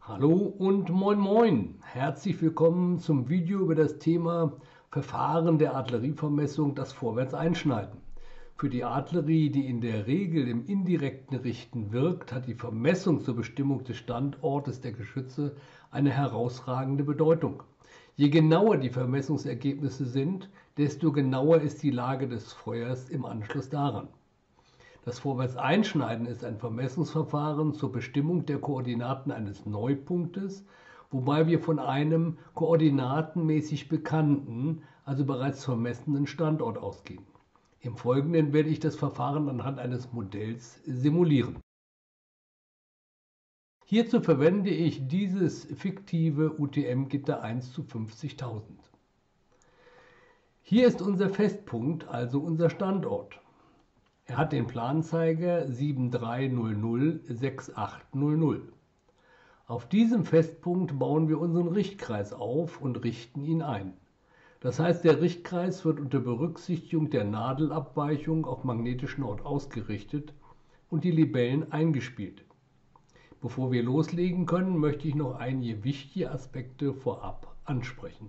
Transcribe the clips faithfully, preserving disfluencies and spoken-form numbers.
Hallo und moin moin! Herzlich willkommen zum Video über das Thema Verfahren der Artillerievermessung, das Vorwärtseinschneiden. Für die Artillerie, die in der Regel im indirekten Richten wirkt, hat die Vermessung zur Bestimmung des Standortes der Geschütze eine herausragende Bedeutung. Je genauer die Vermessungsergebnisse sind, desto genauer ist die Lage des Feuers im Anschluss daran. Das Vorwärtseinschneiden ist ein Vermessungsverfahren zur Bestimmung der Koordinaten eines Neupunktes, wobei wir von einem koordinatenmäßig bekannten, also bereits vermessenen Standort ausgehen. Im Folgenden werde ich das Verfahren anhand eines Modells simulieren. Hierzu verwende ich dieses fiktive U T M-Gitter eins zu fünfzigtausend. Hier ist unser Festpunkt, also unser Standort. Er hat den Planzeiger sieben drei null null sechs acht null null. Auf diesem Festpunkt bauen wir unseren Richtkreis auf und richten ihn ein. Das heißt, der Richtkreis wird unter Berücksichtigung der Nadelabweichung auf magnetischen Ort ausgerichtet und die Libellen eingespielt. Bevor wir loslegen können, möchte ich noch einige wichtige Aspekte vorab ansprechen.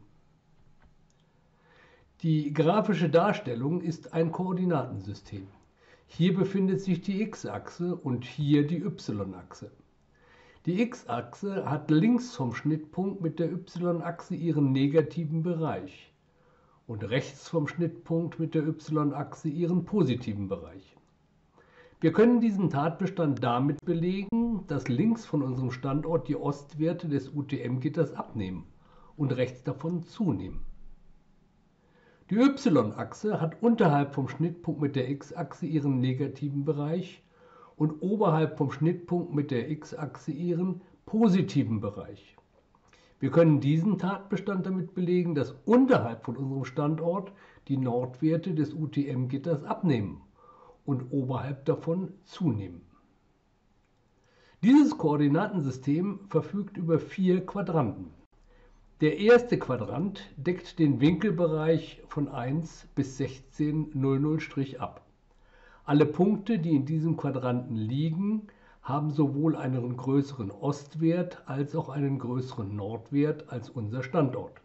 Die grafische Darstellung ist ein Koordinatensystem. Hier befindet sich die X-Achse und hier die Y-Achse. Die X-Achse hat links vom Schnittpunkt mit der Y-Achse ihren negativen Bereich und rechts vom Schnittpunkt mit der Y-Achse ihren positiven Bereich. Wir können diesen Tatbestand damit belegen, dass links von unserem Standort die Ostwerte des U T M-Gitters abnehmen und rechts davon zunehmen. Die Y-Achse hat unterhalb vom Schnittpunkt mit der X-Achse ihren negativen Bereich und oberhalb vom Schnittpunkt mit der X-Achse ihren positiven Bereich. Wir können diesen Tatbestand damit belegen, dass unterhalb von unserem Standort die Nordwerte des U T M-Gitters abnehmen und oberhalb davon zunehmen. Dieses Koordinatensystem verfügt über vier Quadranten. Der erste Quadrant deckt den Winkelbereich von eins bis sechzehn null null ab. Alle Punkte, die in diesem Quadranten liegen, haben sowohl einen größeren Ostwert als auch einen größeren Nordwert als unser Standort.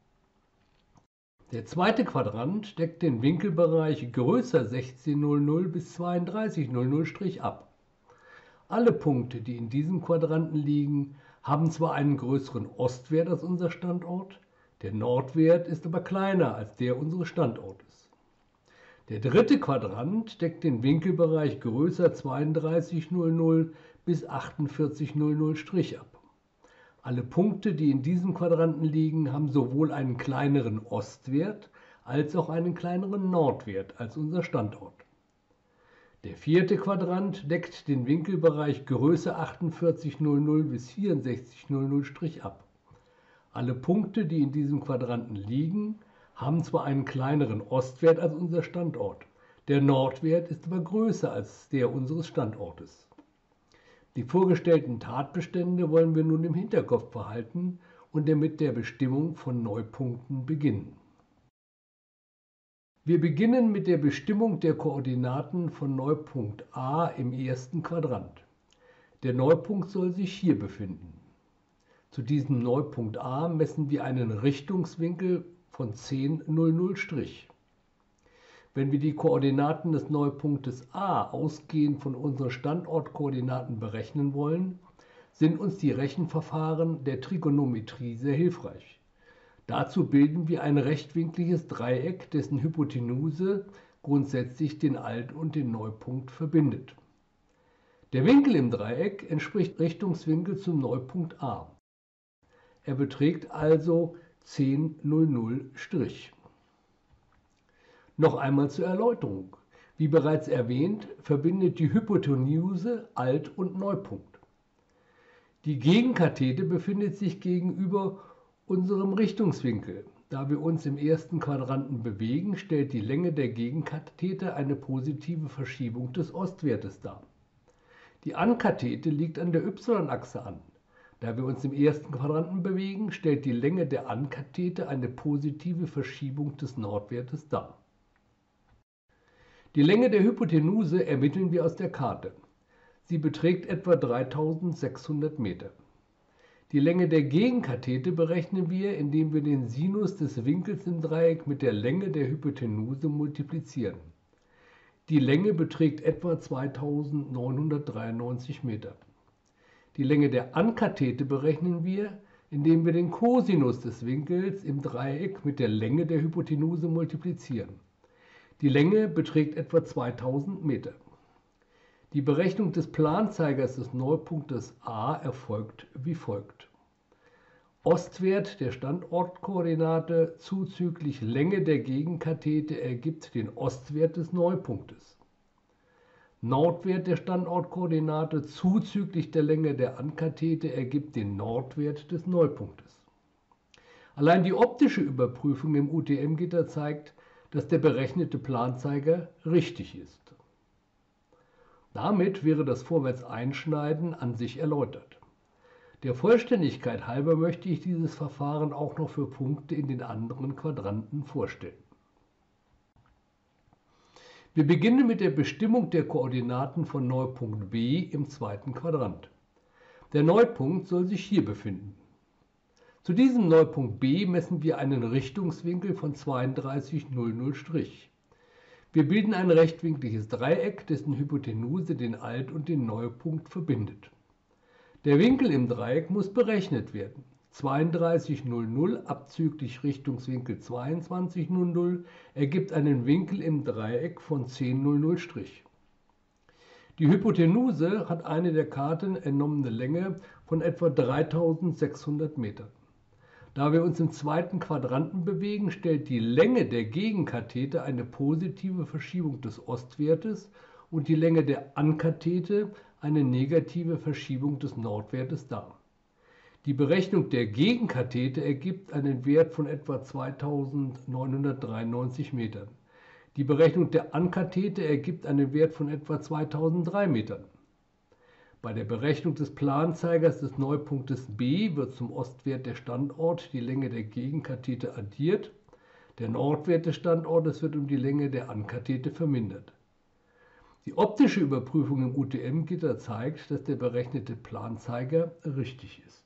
Der zweite Quadrant deckt den Winkelbereich größer sechzehn null null bis zweiunddreißig null null ab. Alle Punkte, die in diesem Quadranten liegen, haben zwar einen größeren Ostwert als unser Standort, der Nordwert ist aber kleiner als der unseres Standortes. Der dritte Quadrant deckt den Winkelbereich größer zweiunddreißig null null bis achtundvierzig null null ab. Alle Punkte, die in diesem Quadranten liegen, haben sowohl einen kleineren Ostwert als auch einen kleineren Nordwert als unser Standort. Der vierte Quadrant deckt den Winkelbereich größer achtundvierzig null null bis vierundsechzig null null ab. Alle Punkte, die in diesem Quadranten liegen, haben zwar einen kleineren Ostwert als unser Standort, der Nordwert ist aber größer als der unseres Standortes. Die vorgestellten Tatbestände wollen wir nun im Hinterkopf behalten und mit der Bestimmung von Neupunkten beginnen. Wir beginnen mit der Bestimmung der Koordinaten von Neupunkt A im ersten Quadrant. Der Neupunkt soll sich hier befinden. Zu diesem Neupunkt A messen wir einen Richtungswinkel von zehn null null. Wenn wir die Koordinaten des Neupunktes A ausgehend von unseren Standortkoordinaten berechnen wollen, sind uns die Rechenverfahren der Trigonometrie sehr hilfreich. Dazu bilden wir ein rechtwinkliges Dreieck, dessen Hypotenuse grundsätzlich den Alt- und den Neupunkt verbindet. Der Winkel im Dreieck entspricht Richtungswinkel zum Neupunkt A. Er beträgt also zehn null null. Noch einmal zur Erläuterung. Wie bereits erwähnt, verbindet die Hypotenuse Alt- und Neupunkt. Die Gegenkathete befindet sich gegenüber unserem Richtungswinkel. Da wir uns im ersten Quadranten bewegen, stellt die Länge der Gegenkathete eine positive Verschiebung des Ostwertes dar. Die Ankathete liegt an der Y-Achse an. Da wir uns im ersten Quadranten bewegen, stellt die Länge der Ankathete eine positive Verschiebung des Nordwertes dar. Die Länge der Hypotenuse ermitteln wir aus der Karte. Sie beträgt etwa dreitausendsechshundert Meter. Die Länge der Gegenkathete berechnen wir, indem wir den Sinus des Winkels im Dreieck mit der Länge der Hypotenuse multiplizieren. Die Länge beträgt etwa zweitausendneunhundertdreiundneunzig Meter. Die Länge der Ankathete berechnen wir, indem wir den Cosinus des Winkels im Dreieck mit der Länge der Hypotenuse multiplizieren. Die Länge beträgt etwa zweitausend Meter. Die Berechnung des Planzeigers des Neupunktes A erfolgt wie folgt. Ostwert der Standortkoordinate zuzüglich Länge der Gegenkathete ergibt den Ostwert des Neupunktes. Nordwert der Standortkoordinate zuzüglich der Länge der Ankathete ergibt den Nordwert des Neupunktes. Allein die optische Überprüfung im U T M-Gitter zeigt, dass der berechnete Planzeiger richtig ist. Damit wäre das Vorwärtseinschneiden an sich erläutert. Der Vollständigkeit halber möchte ich dieses Verfahren auch noch für Punkte in den anderen Quadranten vorstellen. Wir beginnen mit der Bestimmung der Koordinaten von Neupunkt B im zweiten Quadrant. Der Neupunkt soll sich hier befinden. Zu diesem Neupunkt B messen wir einen Richtungswinkel von zweiunddreißig Komma null null Strich. Wir bilden ein rechtwinkliges Dreieck, dessen Hypotenuse den Alt- und den Neupunkt verbindet. Der Winkel im Dreieck muss berechnet werden. zweiunddreißig Komma null null abzüglich Richtungswinkel zweiundzwanzig Komma null null ergibt einen Winkel im Dreieck von zehn Komma null null Strich. Die Hypotenuse hat eine der Karten entnommene Länge von etwa dreitausendsechshundert Metern. Da wir uns im zweiten Quadranten bewegen, stellt die Länge der Gegenkathete eine positive Verschiebung des Ostwertes und die Länge der Ankathete eine negative Verschiebung des Nordwertes dar. Die Berechnung der Gegenkathete ergibt einen Wert von etwa zweitausendneunhundertdreiundneunzig Metern. Die Berechnung der Ankathete ergibt einen Wert von etwa zweitausenddrei Metern. Bei der Berechnung des Planzeigers des Neupunktes B wird zum Ostwert der Standort die Länge der Gegenkathete addiert. Der Nordwert des Standortes wird um die Länge der Ankathete vermindert. Die optische Überprüfung im U T M-Gitter zeigt, dass der berechnete Planzeiger richtig ist.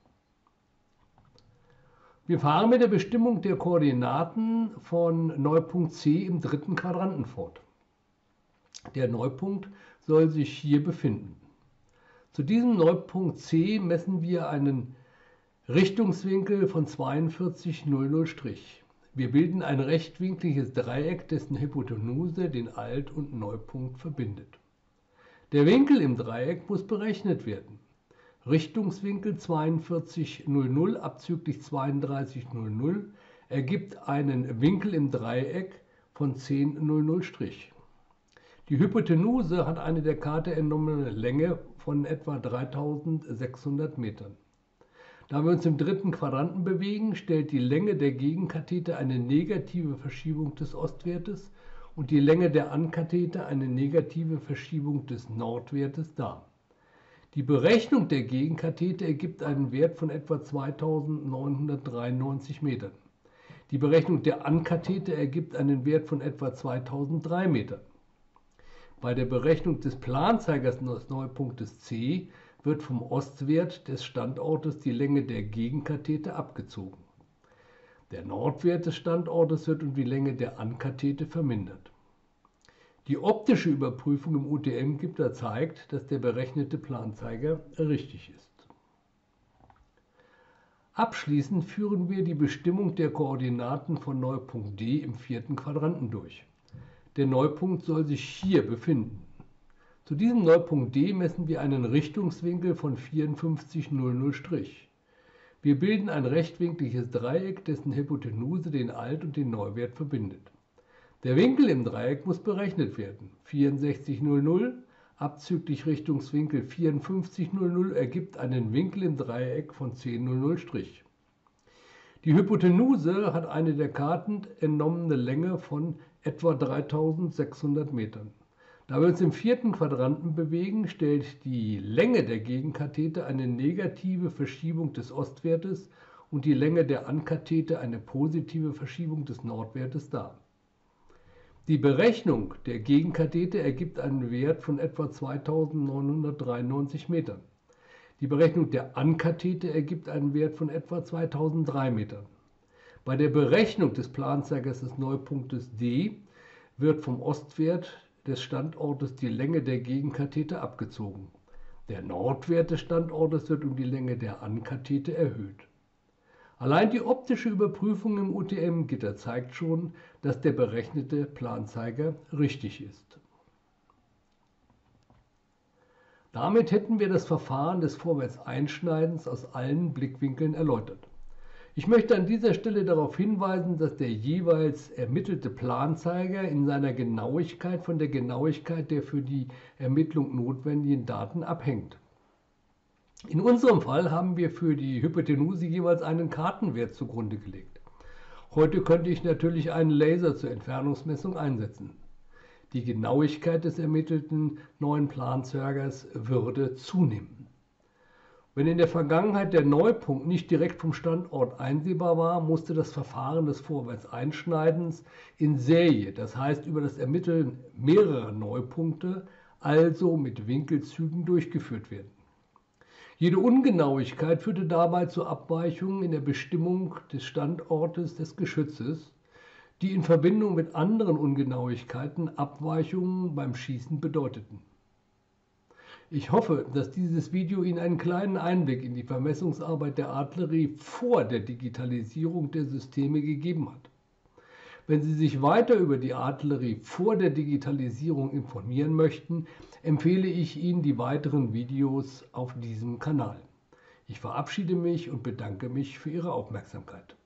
Wir fahren mit der Bestimmung der Koordinaten von Neupunkt C im dritten Quadranten fort. Der Neupunkt soll sich hier befinden. Zu diesem Neupunkt C messen wir einen Richtungswinkel von zweiundvierzig Komma null null Strich. Wir bilden ein rechtwinkliges Dreieck, dessen Hypotenuse den Alt- und Neupunkt verbindet. Der Winkel im Dreieck muss berechnet werden. Richtungswinkel zweiundvierzig Komma null null abzüglich zweiunddreißig Komma null null ergibt einen Winkel im Dreieck von zehn Komma null null Strich. Die Hypotenuse hat eine der Karte entnommene Länge von etwa dreitausendsechshundert Metern. Da wir uns im dritten Quadranten bewegen, stellt die Länge der Gegenkathete eine negative Verschiebung des Ostwertes und die Länge der Ankathete eine negative Verschiebung des Nordwertes dar. Die Berechnung der Gegenkathete ergibt einen Wert von etwa zweitausendneunhundertdreiundneunzig Metern. Die Berechnung der Ankathete ergibt einen Wert von etwa zweitausenddrei Metern. Bei der Berechnung des Planzeigers des Neupunktes C wird vom Ostwert des Standortes die Länge der Gegenkathete abgezogen. Der Nordwert des Standortes wird um die Länge der Ankathete vermindert. Die optische Überprüfung im U T M-Gitter zeigt, dass der berechnete Planzeiger richtig ist. Abschließend führen wir die Bestimmung der Koordinaten von Neupunkt D im vierten Quadranten durch. Der Neupunkt soll sich hier befinden. Zu diesem Neupunkt D messen wir einen Richtungswinkel von vierundfünfzig Komma null null Strich. Wir bilden ein rechtwinkliges Dreieck, dessen Hypotenuse den Alt- und den Neuwert verbindet. Der Winkel im Dreieck muss berechnet werden. vierundsechzig Komma null null abzüglich Richtungswinkel vierundfünfzig Komma null null ergibt einen Winkel im Dreieck von zehn Komma null null Strich. Die Hypotenuse hat eine der Karten entnommene Länge von etwa dreitausendsechshundert Metern. Da wir uns im vierten Quadranten bewegen, stellt die Länge der Gegenkathete eine negative Verschiebung des Ostwertes und die Länge der Ankathete eine positive Verschiebung des Nordwertes dar. Die Berechnung der Gegenkathete ergibt einen Wert von etwa zweitausendneunhundertdreiundneunzig Metern. Die Berechnung der Ankathete ergibt einen Wert von etwa zweitausenddrei Metern. Bei der Berechnung des Planzeigers des Neupunktes D wird vom Ostwert des Standortes die Länge der Gegenkathete abgezogen. Der Nordwert des Standortes wird um die Länge der Ankathete erhöht. Allein die optische Überprüfung im U T M-Gitter zeigt schon, dass der berechnete Planzeiger richtig ist. Damit hätten wir das Verfahren des Vorwärtseinschneidens aus allen Blickwinkeln erläutert. Ich möchte an dieser Stelle darauf hinweisen, dass der jeweils ermittelte Planzeiger in seiner Genauigkeit von der Genauigkeit der für die Ermittlung notwendigen Daten abhängt. In unserem Fall haben wir für die Hypotenuse jeweils einen Kartenwert zugrunde gelegt. Heute könnte ich natürlich einen Laser zur Entfernungsmessung einsetzen. Die Genauigkeit des ermittelten neuen Planzeigers würde zunehmen. Wenn in der Vergangenheit der Neupunkt nicht direkt vom Standort einsehbar war, musste das Verfahren des Vorwärtseinschneidens in Serie, das heißt über das Ermitteln mehrerer Neupunkte, also mit Winkelzügen durchgeführt werden. Jede Ungenauigkeit führte dabei zu Abweichungen in der Bestimmung des Standortes des Geschützes, die in Verbindung mit anderen Ungenauigkeiten Abweichungen beim Schießen bedeuteten. Ich hoffe, dass dieses Video Ihnen einen kleinen Einblick in die Vermessungsarbeit der Artillerie vor der Digitalisierung der Systeme gegeben hat. Wenn Sie sich weiter über die Artillerie vor der Digitalisierung informieren möchten, empfehle ich Ihnen die weiteren Videos auf diesem Kanal. Ich verabschiede mich und bedanke mich für Ihre Aufmerksamkeit.